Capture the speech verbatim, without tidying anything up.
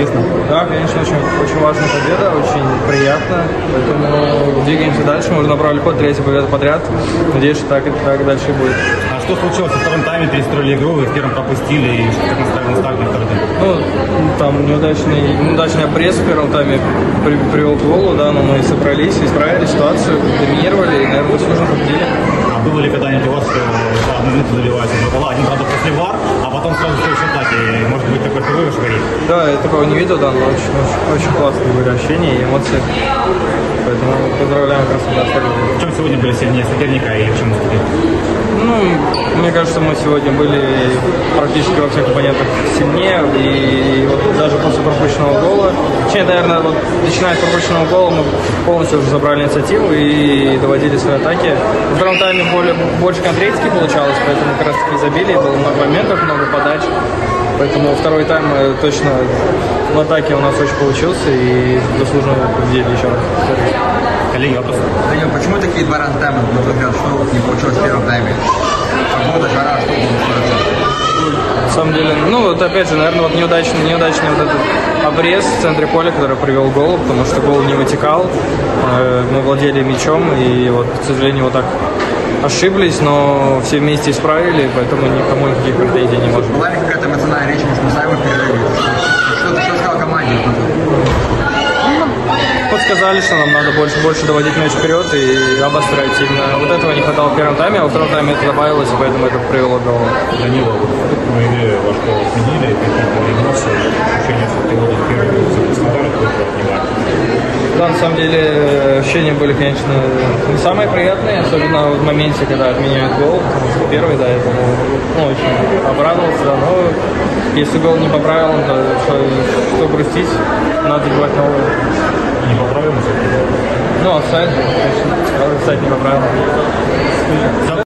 интересно? Да, конечно, очень, очень важная победа, очень приятно. Поэтому двигаемся дальше. Мы уже набрали ход, третья победа подряд. Надеюсь, что так, так дальше и будет. А что случилось во втором тайме? Перестроили игру, вы в первом пропустили, и как настроили старт на второй тайм? Ну, там неудачный, неудачный обрез в первом тайме при, привел к голу, да, но мы собрались, исправили ситуацию, доминировали и, наверное, заслуженно победили. А было ли когда-нибудь у вас, что за одну минуту заливается два гола, один, правда, после вар, а потом сразу все еще так, и может быть такой впервые в карьере? Да, я такого не видел, да, но очень, очень, очень классные были ощущения и эмоции. Поэтому поздравляем Краснодар. В чем сегодня были сильнее соперника и в чем уступили? Ну, мне кажется, мы сегодня были практически во всех оппонентах сильнее, и вот даже после пропущенного гола, точнее, наверное, вот начиная с пропущенного гола мы полностью уже забрали инициативу и доводили свои атаки. Во втором тайме более, больше конкретики получалось, поэтому как раз таки забили, было много моментов, много подач. Поэтому второй тайм точно в атаке у нас очень получился и заслуженно победили еще раз. Коллеги, вопрос. Данил, почему такие два рантайма, на твой взгляд, что вот не получилось в первом тайме? Погода, жара, что было? На самом деле, ну вот опять же, наверное, вот неудачный, неудачный вот этот обрез в центре поля, который привел к голу, потому что гол не вытекал. Мы владели мячом и вот, к сожалению, вот так ошиблись, но все вместе исправили, поэтому никому никаких претензий не может быть. Была ли какая-то эмоциональная речь между Мусаевым и перерыве? Что, что сказал команде? Подсказали, что нам надо больше, больше доводить мяч вперед и обострять. Именно вот этого не хватало в первом тайме, а во втором тайме это добавилось, и поэтому это привело к голу. Данила, вот в игре во что изменили, какие-то эмоции, ощущения, что ты вот первый за Краснодар, какое-то внимание? Да, на самом деле ощущения были, конечно, не самые приятные, особенно в моменте, когда отменяют гол, потому что первый, да, я ну, очень обрадовался, да, но если гол не по правилам, то что, что грустить, надо забивать новый. Не по правилам? Ну, офсайд, конечно, офсайд не по правилам.